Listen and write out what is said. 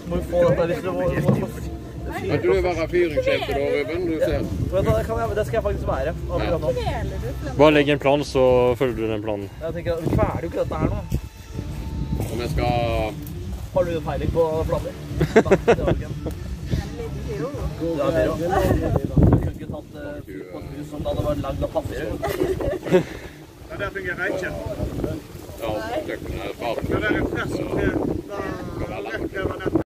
Må vi få dette litt, Kan du være fyringssjef da, Ruben? Du ser. Det skal jeg faktisk være. Bare legg en plan, så følger du den planen. Jeg tenker, vi kveler jo ikke dette her nå. Og vi skal... Har du peiling på planer? Det var ikke en. Ja, det var det. Jeg kunne ikke tatt fyr på et hus som da det var lagd av papir. Ja, der fungerer ikke. Ja, kjøkkenet er bare... Det er en press til...